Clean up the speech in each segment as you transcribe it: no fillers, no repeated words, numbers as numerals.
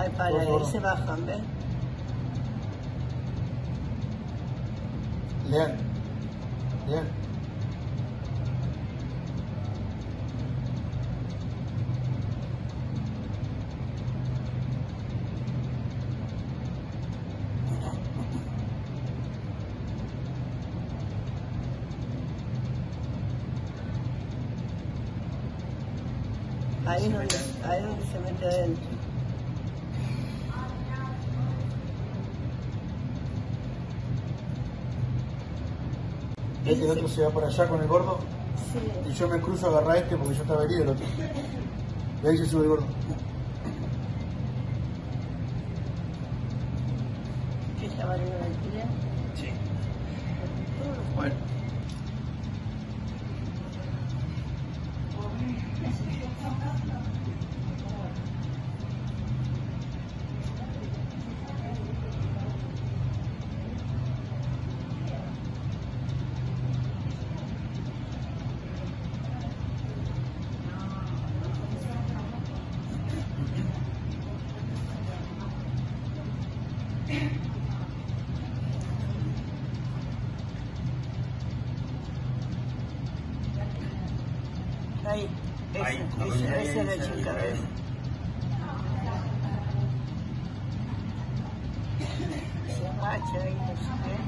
Ay, para, ahí se bajan, ¿ves? Lean. Lean. Ahí es donde se mete adentro. ¿Ves que el otro se va para allá con el gordo? Sí. Y yo me cruzo a agarrar a este porque yo estaba herido el otro. Y ahí se sube el gordo. ¿Qué estaba viendo el alquiler? Sí. Bueno. Ahí, esa es la chica, ¿ves? Se agacha ahí, no sé qué.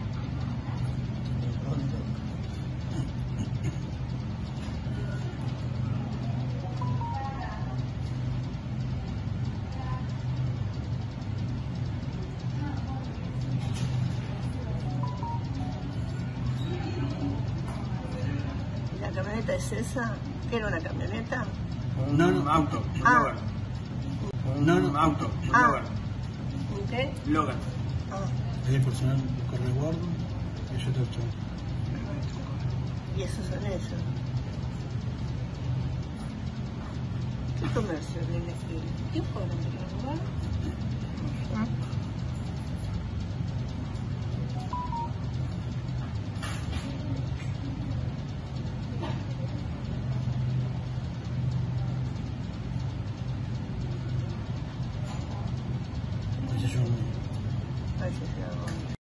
¿La camioneta es esa? ¿Qué era una camioneta? No, auto. Ah. Logan. No, auto. Ah. Logan. ¿Un qué? Logan. Ah. Ahí el personal corre el gordo y yo te echo. Y esos son esos. ¿Qué comercio de elegir? ¿Qué fueron de robar? Ese yo. Ay, se